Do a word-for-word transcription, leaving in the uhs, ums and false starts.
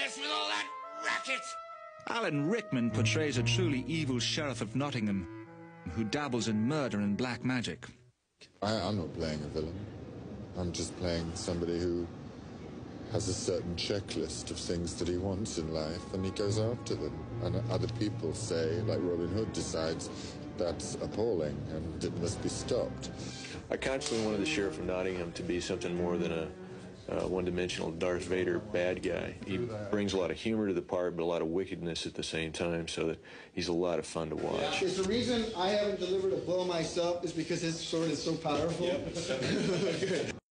this with all that racket? Alan Rickman portrays a truly evil Sheriff of Nottingham who dabbles in murder and black magic. I, I'm not playing a villain. I'm just playing somebody who has a certain checklist of things that he wants in life, and he goes after them. And other people say, like Robin Hood decides, that's appalling and it must be stopped. I constantly wanted the Sheriff of Nottingham to be something more than a uh, one-dimensional Darth Vader bad guy. He brings a lot of humor to the part, but a lot of wickedness at the same time, so that he's a lot of fun to watch. Is the reason I haven't delivered a blow myself is because his sword is so powerful? Yep.